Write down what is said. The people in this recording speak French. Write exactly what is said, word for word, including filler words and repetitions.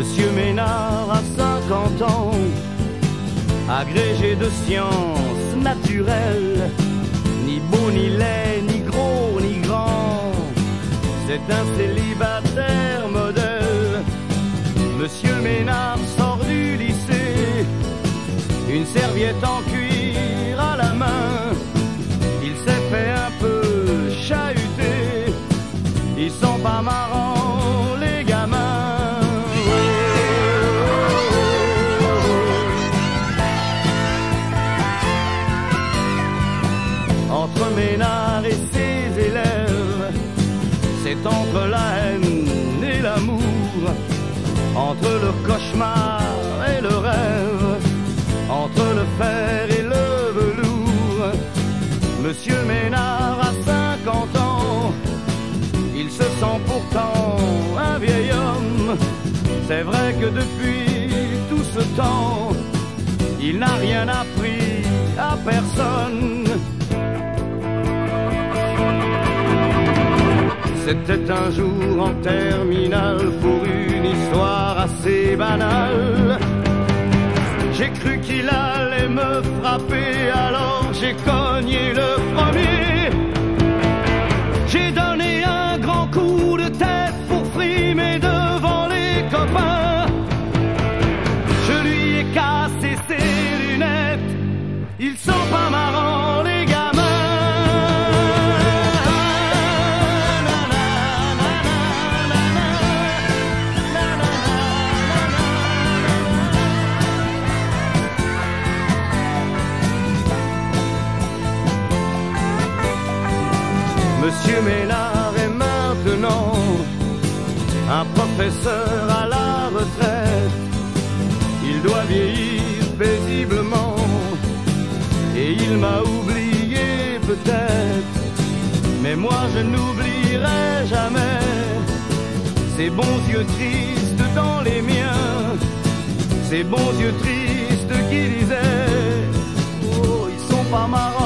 Monsieur Ménard a cinquante ans, agrégé de sciences naturelles, ni beau, ni laid, ni gros, ni grand, c'est un célibataire modèle. Monsieur Ménard sort du lycée, une serviette en cuir à la main. Il s'est fait un peu chahuter, ils sont pas marrants les gamins. Entre Ménard et ses élèves, c'est entre la haine et l'amour, entre le cauchemar et le rêve, entre le fer et le velours. Monsieur Ménard a cinquante ans, il se sent pourtant un vieil homme. C'est vrai que depuis tout ce temps, il n'a rien appris à personne. C'était un jour en terminale pour une histoire assez banale. J'ai cru qu'il allait me frapper, alors j'ai cogné le premier. J'ai donné un grand coup de tête pour frimer devant les copains. Je lui ai cassé ses lunettes, ils sont pas marrants les gamins. Monsieur Ménard est maintenant un professeur à la retraite. Il doit vieillir paisiblement et il m'a oublié peut-être, mais moi je n'oublierai jamais ces bons yeux tristes dans les miens, ces bons yeux tristes qui disaient: oh, ils sont pas marrants